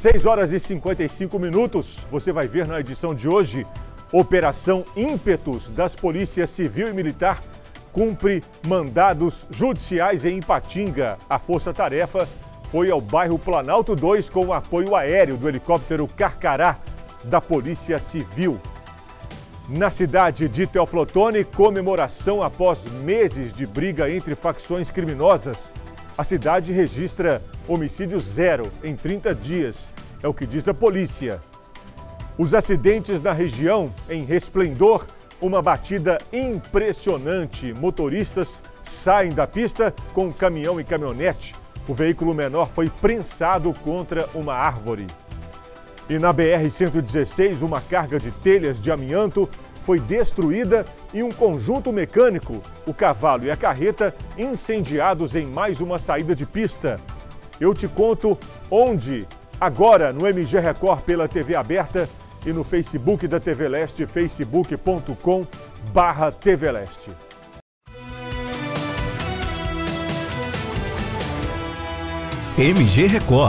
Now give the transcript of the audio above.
6 horas e 55 minutos. Você vai ver na edição de hoje, Operação Ímpetus das Polícias Civil e Militar cumpre mandados judiciais em Ipatinga. A força-tarefa foi ao bairro Planalto 2 com o apoio aéreo do helicóptero Carcará da Polícia Civil. Na cidade de Teoflotone, comemoração após meses de briga entre facções criminosas. A cidade registra homicídio zero em 30 dias, é o que diz a polícia. Os acidentes na região, em Resplendor, uma batida impressionante. Motoristas saem da pista com caminhão e caminhonete. O veículo menor foi prensado contra uma árvore. E na BR-116, uma carga de telhas de amianto foi destruída e um conjunto mecânico, o cavalo e a carreta, incendiados em mais uma saída de pista. Eu te conto onde, agora no MG Record pela TV aberta e no Facebook da TV Leste, facebook.com/TV Leste. MG Record.